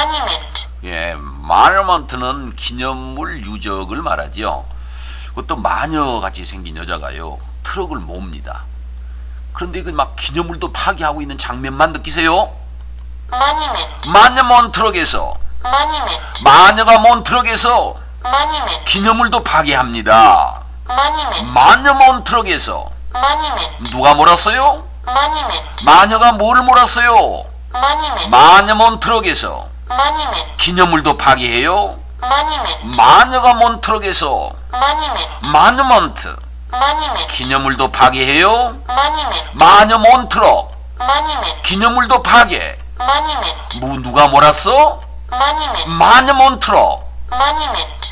monument, 예, monument는 기념물 유적을 말하죠. 어떤 마녀같이 생긴 여자가요, 트럭을 몹니다. 그런데 그 막 기념물도 파괴하고 있는 장면만 느끼세요? monument, 마녀 먼 트럭에서, monument, 마녀가 먼 트럭에서 monument, 기념물도 파괴합니다. monument, 마녀 먼 트럭에서 monument, 누가 몰았어요? monument, 마녀가 뭐를 몰았어요? monument, 마녀 먼 트럭에서 monument, 기념물도 파괴해요. monument, 마녀가 먼 트럭에서 monument, 마녀먼트 monument, 기념물도 파괴해요. monument, 마녀 먼 트럭 monument, 기념물도 파괴. monument, 누가 몰았어? monument, 마녀 먼 트럭 monument,